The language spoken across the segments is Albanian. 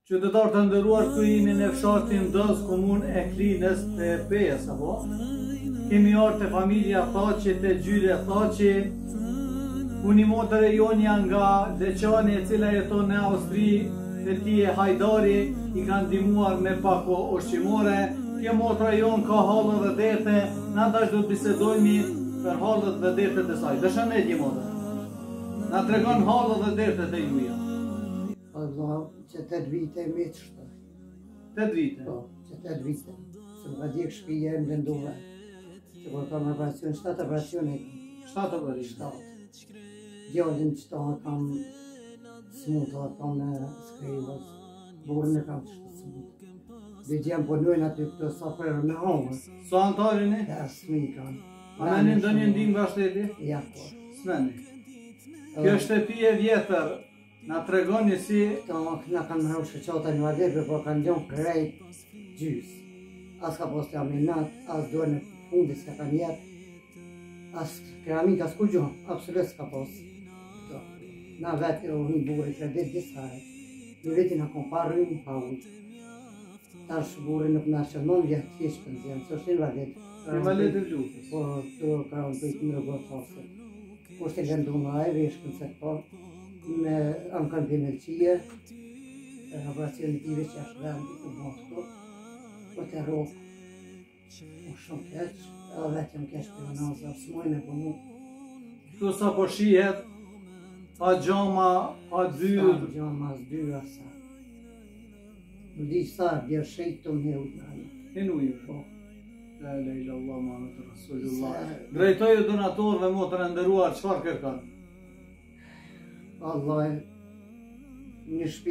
Qytetarë të nderuar, këtu jemi në fshatin Dëz, komunë e Klinës të Pejës, apo? Kemi ardhur te familja Thaqi, te gjyre Thaqi. Unë i motër e jonja nga Leqani, e cila jeton në Austri, te tije Hajdari, i kanë ndihmuar me pako ushqimore. Kjo motra jon ka hallë dhe dete, na tash do të bisedojmë për hallët dhe detet e saj. Dëshënet një motra. Na tregon hallët dhe detet e juja. Allah, që 8 vite me të shtë. 8 vite? Po, që 8 vite. Se më ka djekë shpija e më lëndove. Që po kam operacion, 7 operacione e kam. 7 operacione? 7. Gjallin që ta kam smuta, kam në skrivës. Burën e kam të shtë smuta. Dhe gjem po nujnë aty këtë sa përë me hongër. Sa antarin e? 5 mi kam. A me një ndonjë ndim nga shteti? Ja, po. Smeni. Kjo shtëpi e vjetër, na tregoni si... Na kanë mërë shëqata një vadepe, po kanë gjonë krejt gjys. As ka post jam në natë, as dojnë në fundis ka kanë jetë, as keramik, as kur gjonë, absolut s'ka post. Na vetë u një burë i kredit disare, një veti na kom parë një pa ujë. Tash burë nuk na shërmon vjetë kishë për nëzjenë, së është një vadepe. Një vadepe vlukës? Po, të ka unë pëjtë në rëgotë fasë. Po shte gëndu në ajve, ishkën se këto. Me am kanë për melqie, operacion i tive që ashtë vendi të mosko, po të rokë, po shumë keq, edhe vetë jam keq për në nazë, së mojnë e punu. Këtu sa po shihet, pa gjama, pa dyrë. Sa gjama, as dyrë, asa. Më di sa, bjerë shejtë të më ujtë në anë. Në ujtë? Po. La ilaha illallah, Muhammed Rasulullah. Drejtojë donatorëve motër e nderuar, çfarë kërkon? Allah, një shpi.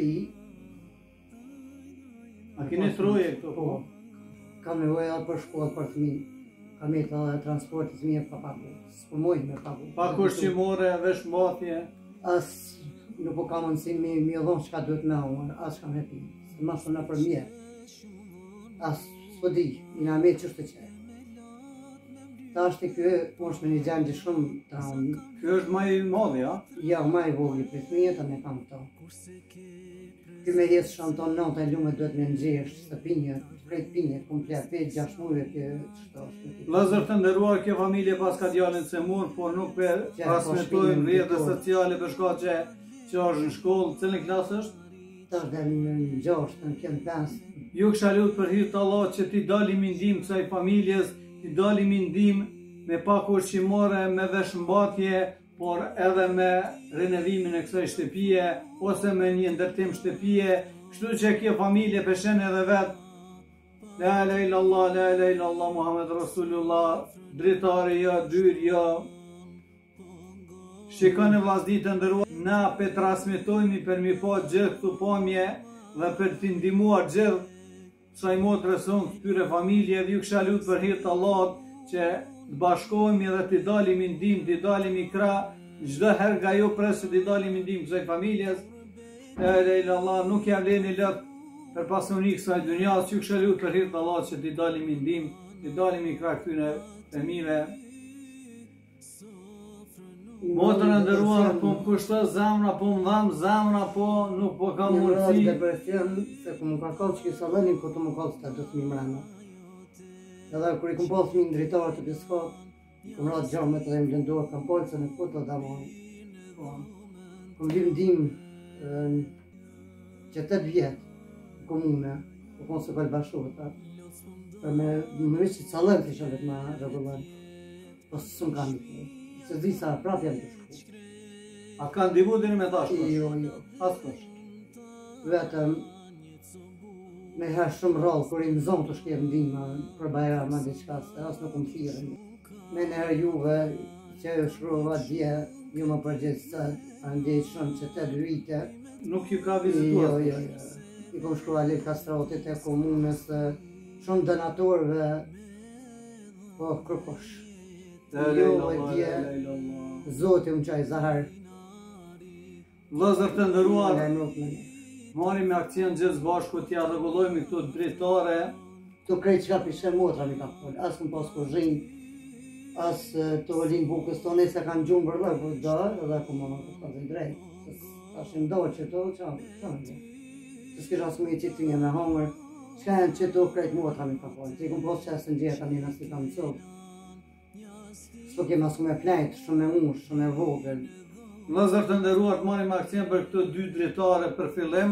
A keni troje këto? Po. Kam nevojë edhe për shkollë për fëmijë. Kam jetë edhe transportit fëmijë pa pagu. S'po mojnë me pagu. Pak ushqimore, veshmbathje? As nuk po kam mundësi mi dhonë çka duhet me unë, as kam hepi. Se ma shumë në për mjetë. As s'po di, i na me qështë të qe. Ta është kjo, është me një gjendje shumë ta unë. Kjo është maj i madhi, a? Ja, maj i vogli, për të mjetën e kam këto. Kjo me jetë shumë tonë nëta e lume duhet me nëgjesh, së pinjët, vrejt pinjët, komplet, 5-6 mujve kjo qështë është. Vëllezër të nderuar, kjo familje pas ka djalin Semur, por nuk për transmetojnë rrjetet sociale për shkak që është në shkollë, cilën klasë është? Ta është dhe në 6, në kjenë 5. Ju kësha lut për hir të Allahut që ti dalim i ndim kësaj familjes, ti dalim i ndim me pak ushqimore, me veshmbathje, por edhe me renovimin e kësaj shtëpie, ose me një ndërtim shtëpie, kështu që kjo familje peshen edhe vetë, la ilaha illallah, la ilaha illallah, Muhammed Rasulullah, dritari jo, dyr jo. Shikoni vllazërit të nderuar, na pe transmetojmë për mi pa gjithë këtu pamje dhe për t'i ndihmuar gjithë kësaj motre sonë, këtyre familjeve, ju kisha lut për hir të Allahut që të bashkohemi dhe t'i dalim i ndim, t'i dalim i krah, çdo herë nga ju pres që t'i dalim i ndim kësaj familjes. La ilaha illallah, nuk ja vleni lart për pasuni kësaj dunjas, ju kisha lut për hir të Allahut që t'i dalim i ndim, t'i dalim i krah këtyre fëmijëve. Motrën e nderuar, po më kushto zemra, po më dham zemra, po nuk po kam mundësi. Një depresion, se ku më ka kallë që kësa dhenin, ku të më kallë të dhëtë mi mrena. Edhe kur i kom po fëmi në dritarë të piskot, kom ratë gjamet edhe më lëndohë, kam polcën e putë dhe mojë. Kom vim dim që 8 vjetë në komune, po konë se këllë bashkëve ta. Për me vishë që calën të isha vetë ma regullën, po së më kam një. Se zi sa prap jam të shku. A ka ndihmu deri me tash? Jo. Askush. Vetëm me herë shumë rrallë, kur i më zonë të shkjerë ndihma për bajram a diçka, se asë nuk më thirën. Me në herë juve që shkrova dje, ju më përgjithë se ndjej shumë që 8 vite. Nuk ju ka vizituar? Jo. I kom shkrova le kastratit e komunës, shumë donatorëve, po kërkosh. Jo, Zoti më qaj zahar. Vëllezër të nderuar, marrim me aksion gjithë bashku t'ja rregullojmë këto dritare. Këto krejt çka pishe motra mi ka fol, as më pas kuzhinë, as të olin bukës tonë se kanë gjumë bërla, po do, edhe ku më ka të drejt. Tash ndohë që to, çfarë? që s'kisha së me qitë një me hongër, shka janë që do krejt motra mi ka pojnë, që i kom posë qasë në gjitha një nësi kam mësot. S'po kema së me plejtë, shumë me mush, shumë me vogël. Vëllezër të nderuar, të marrim aksion për këto dy dritare për fillim,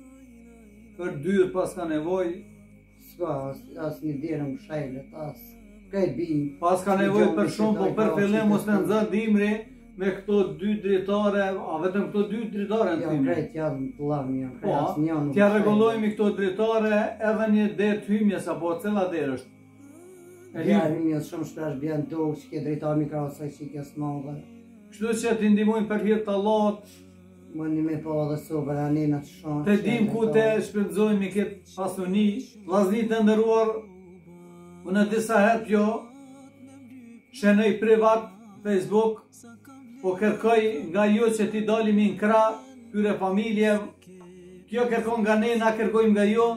për dyrë pas ka nevoj. S'ka, as një dirë më shajlet, as krejt bimë. Pas ka nevoj për shumë, po për fillim mos të nëzën dimri me këto dy dritare, a vetëm këto dy dritare në Janë thimi. krejt janë të lavë një, Po, asë një nuk t'ja rregullojmë këto dritare edhe një derë të hymjes, apo cila derë është? E Ja, hym. hymjes shumë shpesh bjen tokë, që ke drejtar mikrosaj që i kjes madhe. Kështu që t'i ndihmojmë për hir të Allahut, Më një me po dhe sobër anena të shumë. të dim ku të shpenzojmë këtë pasuni. Vllazërit të nderuar, unë disa herë kjo shenoj privat Facebook, po kërkoj nga ju që t'i dalimi në krah këtyre familjeve. Kjo kërkon nga ne, na kërkojmë nga ju.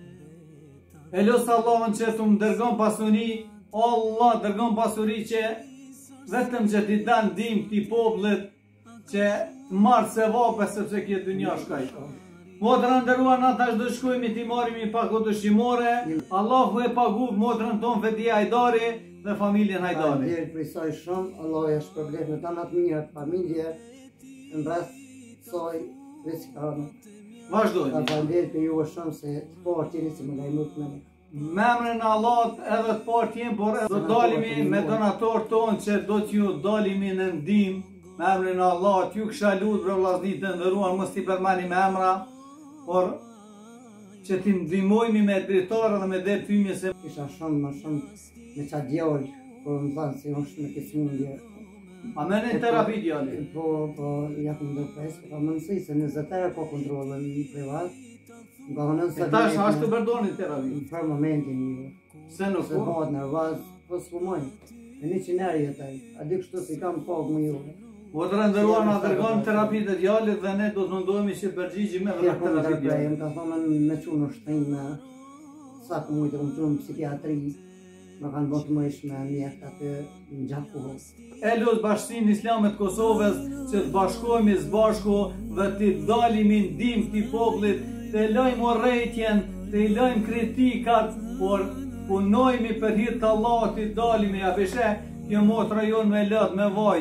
E lutja Allahun që të më dërgon pasuni, Allah dërgon pasuri që vetëm që t'i dan dim këtij popullit që të marrë se vape sepse kjo dynja shkaj. Motra nderuar, na tash do shkojmë t'i marrim një pagutë ushqimore. Allahu e pagu motrën tonë Fedia Hajdari dhe familjen Hajdari. Djerë për isoj shumë, Allah e është problem në tanat mirë, familje, në rreth soj, veçkanë. Vazhdojmë. Ta djerë për ju e shumë se të porë tjeni si më lajmut me ne. Me emrin e Allahut edhe të parë t'jem, por do dalimi me donator tonë që do t'ju dalimi në ndim. Me emrin e Allahut ju kisha lutur për vllazërit të nderuar, mos t'i përmani me emra, por që t'i ndihmojmë me dritarë dhe me derë thymje se Isha shumë, më shumë me qa djallë, por më thanë se është me kësë mundje. a menin terapi djali. Po, ja ku më do presë, pa më nësej se 20 herë po kontrolën në privat. Nga hënën E tash ashtu përdoni terapi. Për momentin ju. Se nuk Se po. bëhet nervaz, po s'ku mojnë. E 100 herë jetaj, a di kështu si kam pak më ju. Motra nderuar, na dërgon terapi të djalit dhe ne do të mundohemi që përgjigjemi edhe Ja me ku më terapi djalit. dërprejmë, ka thonë me qunë shtrejnë me sa ku mujtë më qunë psikiatri, më kanë botë më ishme mjekët atë në gjaku. E lut Bashkinë Islame të Kosovës që të bashkohemi së bashku dhe të dalimi në ndihmë këtij popullit, të lajmë urrëtitjen, të lajmë kritikat, por punojmë për hir të Allahut, të dalimi ja beshe, kjo motra jon me lot me vaj.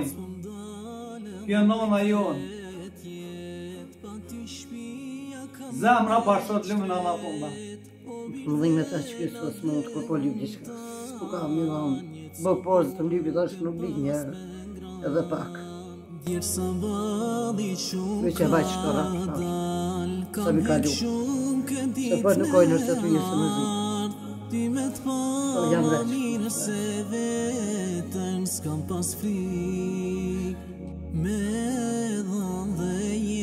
Kjo nona jon. Zemra bashkët lumin Allah pomba. Mëdhimet e që kësë së mund të po lyp diçka. S'ku ka më dhamë. Bë pozë të më lypi tash nuk blik njerë. Edhe pak. Veq e vaj që të rafë. Sa mi ka lu. Se për nuk ojnë është të të njësë më zi. Po jam veç. Me dhën dhe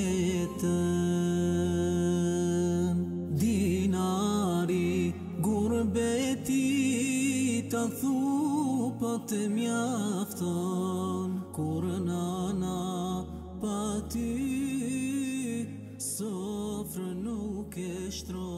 jetën dinari gurbeti ta thupa të mjafton kur nana pa ty sofrë nuk e shtron.